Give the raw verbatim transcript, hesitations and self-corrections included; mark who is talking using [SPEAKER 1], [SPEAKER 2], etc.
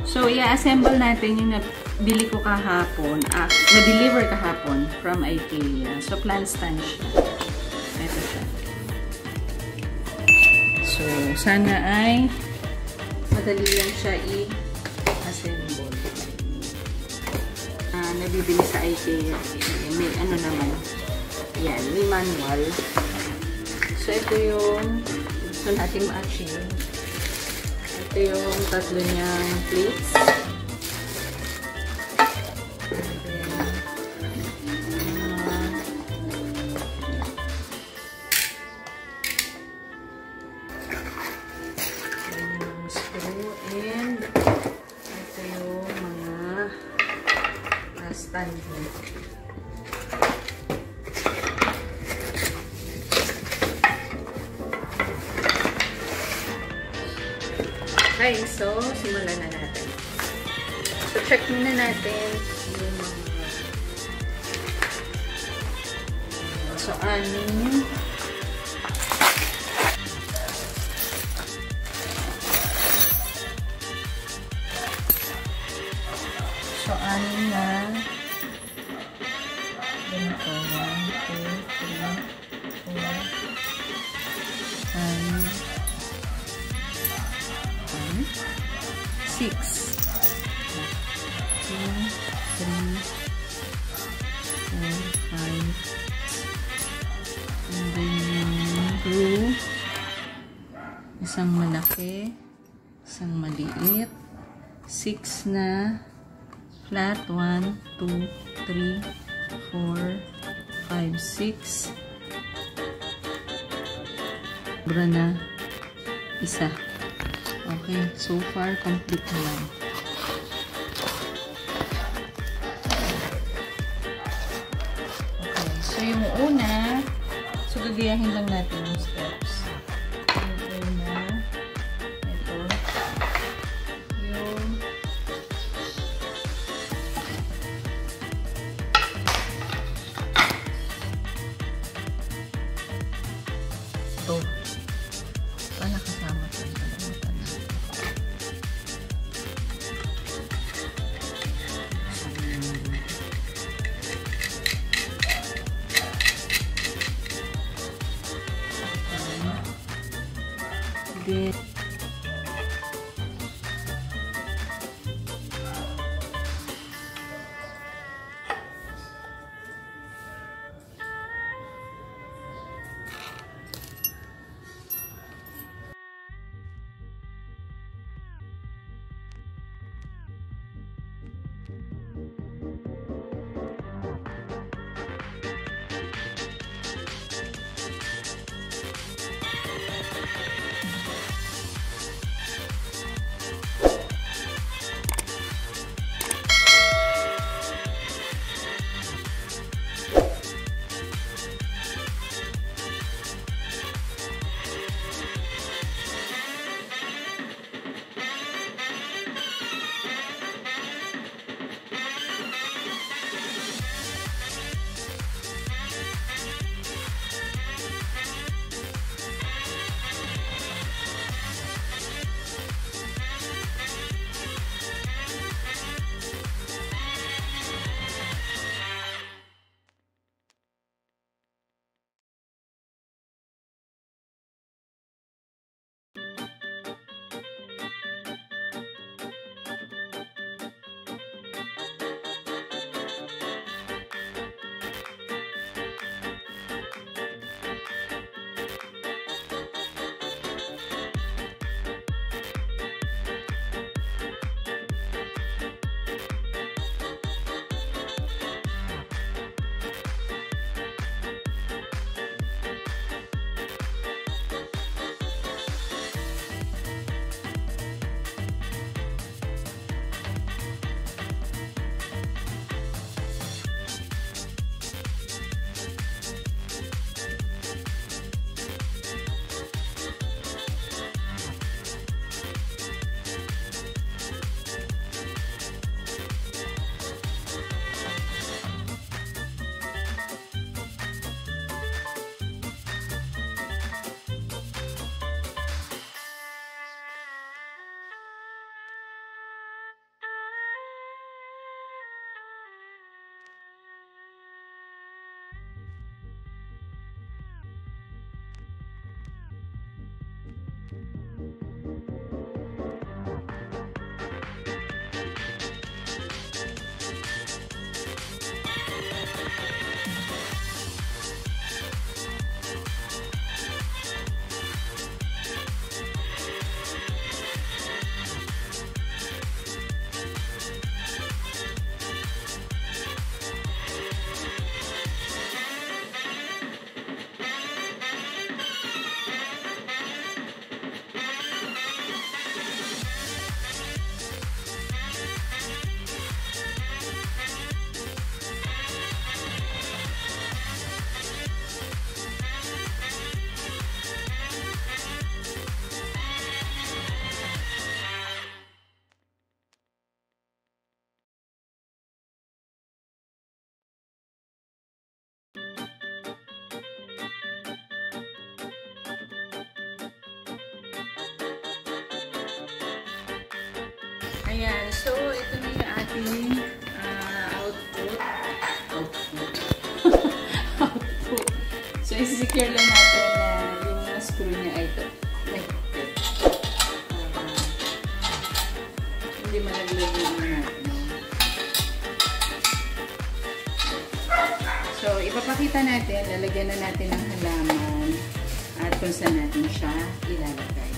[SPEAKER 1] So, i-assemble natin yung nabili ko kahapon, ah, na-deliver kahapon from IKEA. So, plant stand siya. Ito siya. So, sana ay madali lang siya i-assemble. Ah, nabibili sa IKEA. May ano naman. Yan, may manual. So, ito yung gusto natin ma-achieve. Ito yung tatlo niyang plates. And then, uh, yung screw and ito yung mga uh, stand niya. Okay, so, simulan na natin. So, check muna natin yung mga so, anim so, anim na ganito, one, two, three, four, five, six, two, three, four, five, and then yung glue, isang malaki, isang maliit, six na flat, one, two, three, four, five, six, sobra na isa. Okay, so far, complete na lang. Okay, so yung una, so gagayahin lang natin yung steps. Yung una, ito, yung ito. Paano kasama ito? Then, Ayan, so ito na yung ating uh, output. Output. Output. So, isi-secure lang natin na yung mga screw niya ay ito. Ay, uh, hindi malaglag yung natin. So, ipapakita natin, lalagyan na natin ng halaman at kung saan natin siya ilalagay.